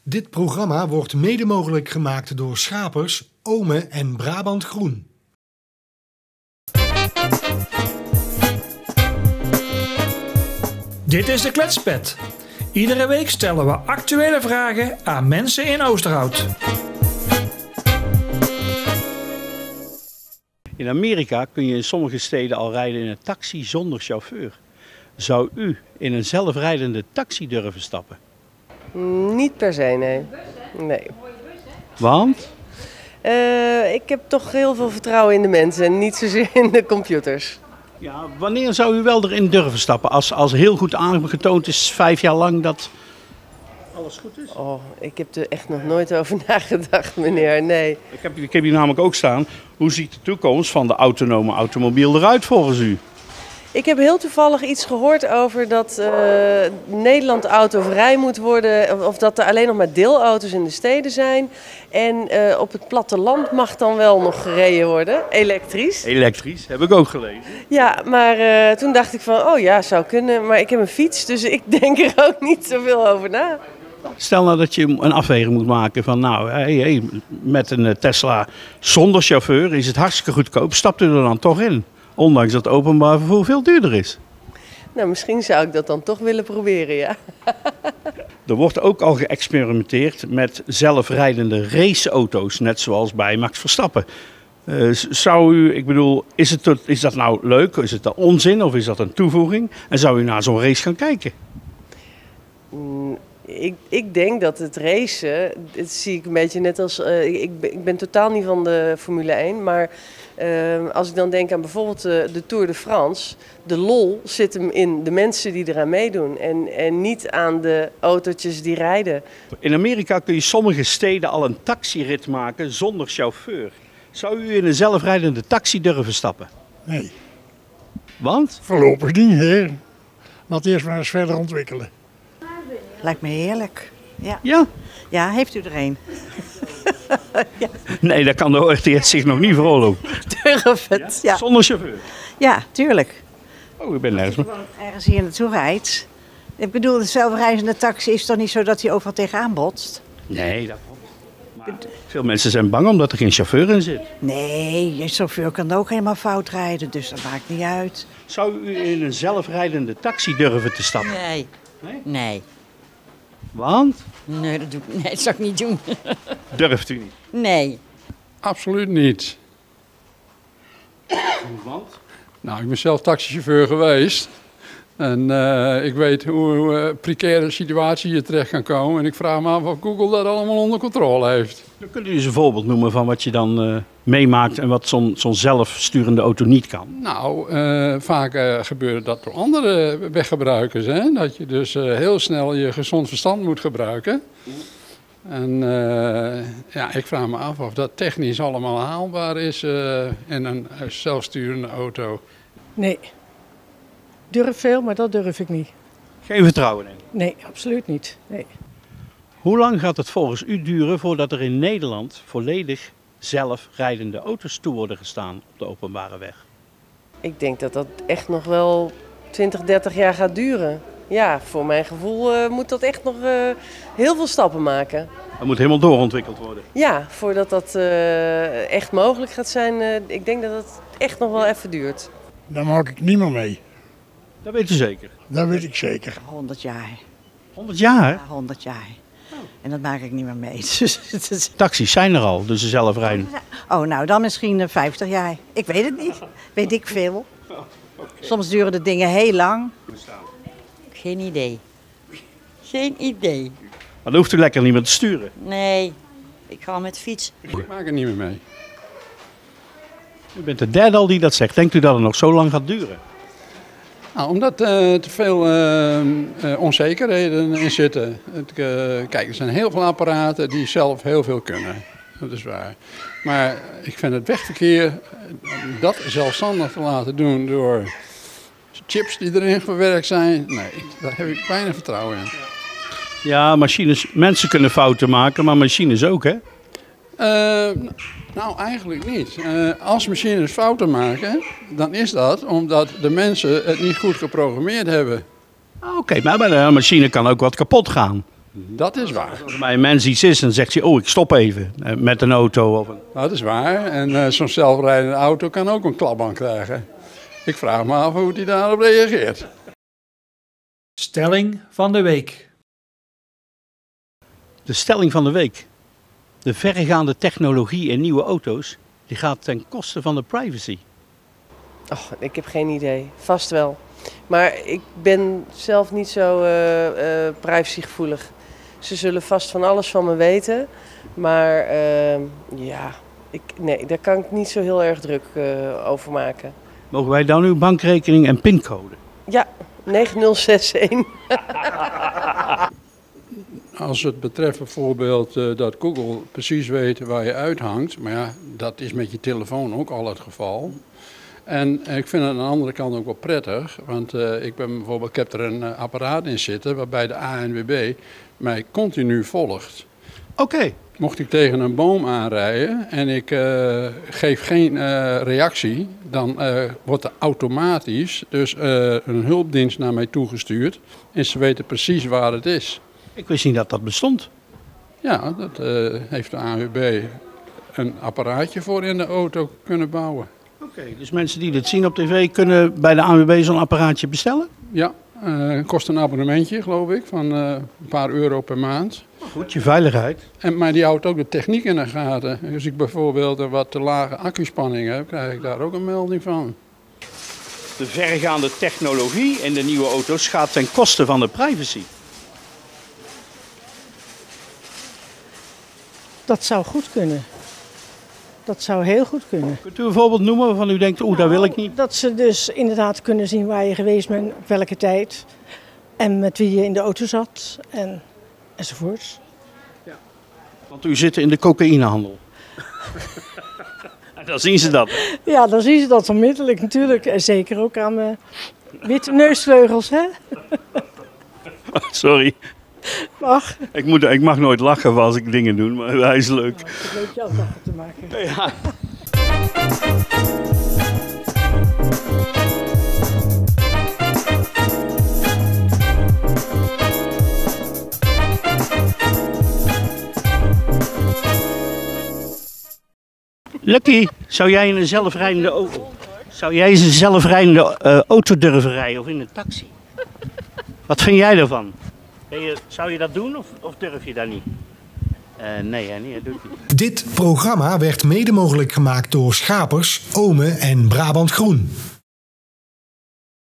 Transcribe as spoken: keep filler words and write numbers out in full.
Dit programma wordt mede mogelijk gemaakt door Schapers, Ome en Brabant Groen. Dit is de Kletspet. Iedere week stellen we actuele vragen aan mensen in Oosterhout. In Amerika kun je in sommige steden al rijden in een taxi zonder chauffeur. Zou u in een zelfrijdende taxi durven stappen? Niet per se, nee. nee. Want? Uh, ik heb toch heel veel vertrouwen in de mensen en niet zozeer in de computers. Ja, wanneer zou u wel erin durven stappen? Als, als heel goed aangetoond is, vijf jaar lang, dat alles goed is? Oh, ik heb er echt nog nooit over nagedacht, meneer. Nee. Ik heb, ik heb hier namelijk ook staan. Hoe ziet de toekomst van de autonome automobiel eruit volgens u? Ik heb heel toevallig iets gehoord over dat uh, Nederland autovrij moet worden. Of dat er alleen nog maar deelauto's in de steden zijn. En uh, op het platteland mag dan wel nog gereden worden, elektrisch. Elektrisch, heb ik ook gelezen. Ja, maar uh, toen dacht ik van, oh ja, zou kunnen. Maar ik heb een fiets, dus ik denk er ook niet zoveel over na. Stel nou dat je een afweging moet maken van, nou, hey, hey, met een Tesla zonder chauffeur is het hartstikke goedkoop. Stapt u er dan toch in? Ondanks dat openbaar vervoer veel duurder is. Nou, misschien zou ik dat dan toch willen proberen, ja. Er wordt ook al geëxperimenteerd met zelfrijdende raceauto's, net zoals bij Max Verstappen. Uh, zou u, ik bedoel, is, het, is dat nou leuk? Is het dan onzin of is dat een toevoeging? En zou u naar zo'n race gaan kijken? Mm. Ik, ik denk dat het racen, dat zie ik een beetje net als, uh, ik, ben, ik ben totaal niet van de Formule één, maar uh, als ik dan denk aan bijvoorbeeld de, de Tour de France, de lol zit hem in de mensen die eraan meedoen en, en niet aan de autootjes die rijden. In Amerika kun je sommige steden al een taxirit maken zonder chauffeur. Zou u in een zelfrijdende taxi durven stappen? Nee. Want? Voorlopig niet, hè. Laat eerst maar eens verder ontwikkelen. Lijkt me heerlijk. Ja. Ja? Ja, heeft u er een? Ja. Nee, daar kan de O R T S zich nog niet veroorloven. Durf het, ja. Ja. Zonder chauffeur? Ja, tuurlijk. Oh, ik ben nergens meer. Ergens hier naartoe rijdt. Ik bedoel, de zelfrijdende taxi is toch niet zo dat hij overal tegenaan botst? Nee, dat klopt. Maar veel mensen zijn bang omdat er geen chauffeur in zit. Nee, je chauffeur kan ook helemaal fout rijden, dus dat maakt niet uit. Zou u in een zelfrijdende taxi durven te stappen? Nee. Nee? Nee. Want? Nee, dat, doe ik, nee, dat zou ik niet doen. Durft u niet? Nee. Absoluut niet. Want? Nou, ik ben zelf taxichauffeur geweest. En uh, ik weet hoe uh, precaire situatie je terecht kan komen. En ik vraag me af of Google dat allemaal onder controle heeft. Dan kunt u eens een voorbeeld noemen van wat je dan uh, meemaakt en wat zo'n zo'n zelfsturende auto niet kan. Nou, uh, vaak uh, gebeurt dat door andere weggebruikers. Hè? Dat je dus uh, heel snel je gezond verstand moet gebruiken. En uh, ja, ik vraag me af of dat technisch allemaal haalbaar is uh, in een zelfsturende auto. Nee. Durf veel, maar dat durf ik niet. Geen vertrouwen in? Nee, absoluut niet. Nee. Hoe lang gaat het volgens u duren voordat er in Nederland volledig zelfrijdende auto's toe worden gestaan op de openbare weg? Ik denk dat dat echt nog wel twintig, dertig jaar gaat duren. Ja, voor mijn gevoel uh, moet dat echt nog uh, heel veel stappen maken. Dat moet helemaal doorontwikkeld worden? Ja, voordat dat uh, echt mogelijk gaat zijn. Uh, ik denk dat het echt nog wel even duurt. Daar maak ik niet meer mee. Dat weet u zeker? Dat weet ik zeker. honderd jaar. honderd jaar? Ja, honderd jaar. Oh. En dat maak ik niet meer mee. Dus taxis zijn er al, dus ze zelf rijden. Oh, nou dan misschien uh, vijftig jaar. Ik weet het niet. Weet ik veel. Soms duren de dingen heel lang. Geen idee. Geen idee. Maar dan hoeft u lekker niet meer te sturen. Nee, ik ga met de fiets. Ik maak er niet meer mee. U bent de derde al die dat zegt. Denkt u dat het nog zo lang gaat duren? Nou, omdat er uh, te veel uh, uh, onzekerheden in zitten. Het, uh, kijk, er zijn heel veel apparaten die zelf heel veel kunnen. Dat is waar. Maar ik vind het wegverkeer, dat zelfstandig te laten doen door chips die erin verwerkt zijn, nee, daar heb ik weinig vertrouwen in. Ja, machines, mensen kunnen fouten maken, maar machines ook, hè? Uh, nou, eigenlijk niet. Uh, als machines fouten maken, dan is dat omdat de mensen het niet goed geprogrammeerd hebben. Oké, okay, maar bij een machine kan ook wat kapot gaan. Dat is waar. Als er bij een mens iets is, dan zegt hij, oh, ik stop even eh, met een auto. Of een... Dat is waar. En uh, zo'n zelfrijdende auto kan ook een klapband krijgen. Ik vraag me af hoe hij daarop reageert. Stelling van de week. De stelling van de week. De verregaande technologie in nieuwe auto's, die gaat ten koste van de privacy. Och, ik heb geen idee. Vast wel. Maar ik ben zelf niet zo uh, uh, privacygevoelig. Ze zullen vast van alles van me weten. Maar uh, ja, ik, nee, daar kan ik niet zo heel erg druk uh, over maken. Mogen wij dan uw bankrekening en pincode? Ja, negen nul zes een. Als het betreft bijvoorbeeld uh, dat Google precies weet waar je uithangt. Maar ja, dat is met je telefoon ook al het geval. En ik vind het aan de andere kant ook wel prettig, want uh, ik, ben bijvoorbeeld, ik heb er een uh, apparaat in zitten waarbij de A N W B mij continu volgt. Oké. Okay. Mocht ik tegen een boom aanrijden en ik uh, geef geen uh, reactie, dan uh, wordt er automatisch dus, uh, een hulpdienst naar mij toegestuurd en ze weten precies waar het is. Ik wist niet dat dat bestond. Ja, dat uh, heeft de A N W B een apparaatje voor in de auto kunnen bouwen. Oké, okay, dus mensen die dit zien op tv kunnen bij de A N W B zo'n apparaatje bestellen? Ja, uh, kost een abonnementje geloof ik van uh, een paar euro per maand. Goed, je veiligheid. En, maar die houdt ook de techniek in de gaten. Als ik bijvoorbeeld een wat te lage accuspanning heb, krijg ik daar ook een melding van. De verregaande technologie in de nieuwe auto's gaat ten koste van de privacy. Dat zou goed kunnen. Dat zou heel goed kunnen. Kunt u een voorbeeld noemen waarvan u denkt, oeh, dat wil ik niet? Dat ze dus inderdaad kunnen zien waar je geweest bent, op welke tijd. En met wie je in de auto zat en, enzovoorts. Ja. Want u zit in de cocaïnehandel. Dan zien ze dat. Ja, dan zien ze dat onmiddellijk natuurlijk. En zeker ook aan mijn witte neusvleugels, hè? Sorry. Mag. Ik, moet, ik mag nooit lachen als ik dingen doe, maar hij is leuk. Nou, het is leuk jou lachen te maken. Ja. Lucky, zou jij in een zelfrijdende auto, zou jij in een zelfrijdende uh, auto durven rijden of in een taxi? Wat vind jij ervan? Ben je, zou je dat doen of, of durf je dat niet? Uh, nee, hè, nee, dat doe ik niet. Dit programma werd mede mogelijk gemaakt door Schapers, Ome en Brabant Groen.